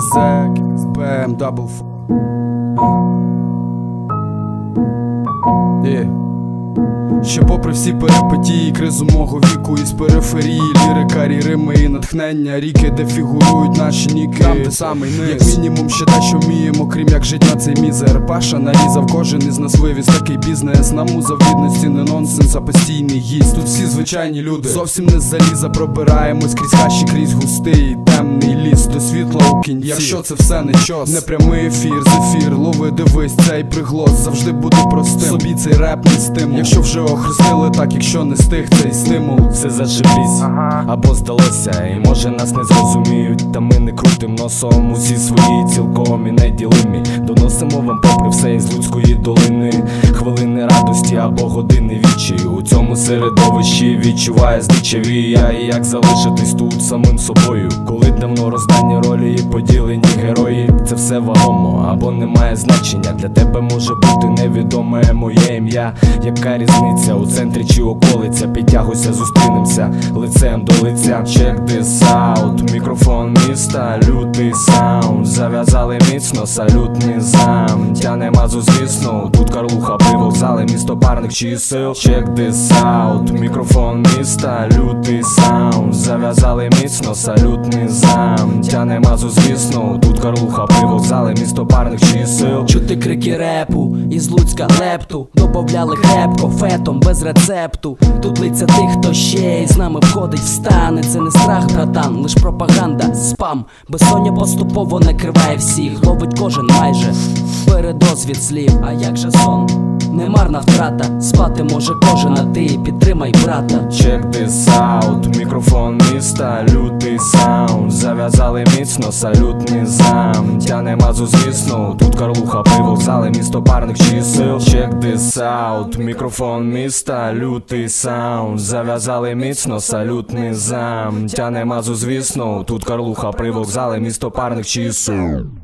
Зек з BMW. Що попри всі перипетії, кризу мого віку із периферії, лірика, рими і натхнення, ріки, де фігурують наші ніки, там де самий низ. Як мінімум ще дещо вміємо, крім як жить на цей мізер. Паша нарізав, кожен із нас вивіз такий бізнес. Нам у завідності не нонсенс, а постійний гість. Тут всі звичайні люди, зовсім не з заліза. Пробираємось крізь хащі, крізь густий темний ліс до світла у кінці. Якщо це все не чос, не прямий ефір, зефір, лови, дивись, цей приголос завжди буде простим. Собі цей реп не стимул. Якщо вже охрестили так, якщо не стих цей стимул. Все зашибісь, або здалося, і може нас не зрозуміють. Та ми не крутим носом, усі свої цілком і неділимі. Доносимо вам попри все із Луцької долини хвилини радості або години відчаю. У цьому середовищі відчуває здичаві я, і як залишитись тут самим собою, коли давно роздані ролі і поділені герої. Це все вагомо або не має значення. Для тебе може бути невідоме моє ім'я. Яка різниця, у центрі чи околиця? Підтягуйся, зустрінемося лицем до лиця. Check this out, мікрофон міста, лютий саунд. Зав'язали міцно, салютний зам. Тяне мазу, звісно, тут Карлуха при вокзалі, місто парних чисел. Check this out, мікрофон міста, лютий саунд. Зав'язали міцно, салютний зам. Тяне мазу, звісно, тут Карлуха при вокзалі, місто парних чисел. Чути крики репу, із Луцька лепту добавляли крепко, фетом, без рецепту. Тут лиця тих, хто ще й з нами входить, встане. Це не страх, братан, лиш пропаганда, спам. Безсоння поступово накриває всіх, ловить кожен майже передоз від слів. А як же сон? Не марна втрата, спати може кожен, а ти підтримай брата. Check this out, мікрофон міста, лютий саунд. Зав'язали міцно, салютний зам. Тяне мазу, звісно, тут Карлуха при вокзалі, місто парних чисел. Check this out, мікрофон міста, лютий саунд. Зав'язали міцно, салютний зам. Тяне мазу, звісно, тут Карлуха при вокзалі, місто парних чисел.